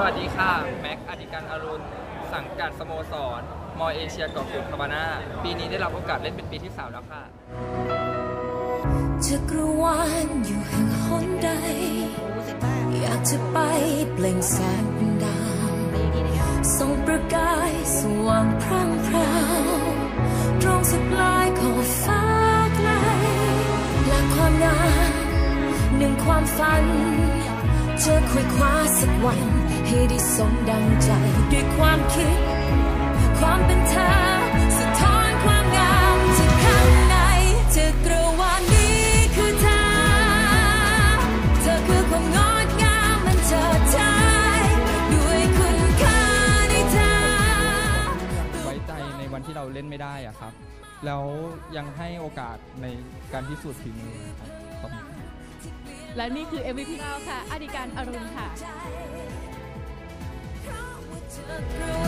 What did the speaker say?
วัสดีค่ะแม็กอธิการอรุณสังกัดสโมสรมอเอเชียเกาะกูดคาบาน่าปีนี้ได้รับโอกาสเล่นเป็นปีที่3แล้วค่ะจักรวาลอยู่แห่งหนใดอยากจะไปเปล่งแสงเป็นดาวส่องประกายสว่างพรั่งพราวตรงสุดปลายขอบฟ้าไกลและความงามหนึ่งความฝันเธอคุยคว้าสักวันให้ได้สมดังใจด้วยความคิดความเป็นเธอสะท้อนความงามจากข้างในจักรวาลนี้คือเธอคือความงดงามมันเจิดจ้าด้วยคุณค่าในเธอไว้ใจในวันที่เราเล่นไม่ได้อะครับแล้วยังให้โอกาสในการพิสูจน์ฝีมือครับและนี่คือ MVP เราค่ะอธิการอรุณค่ะ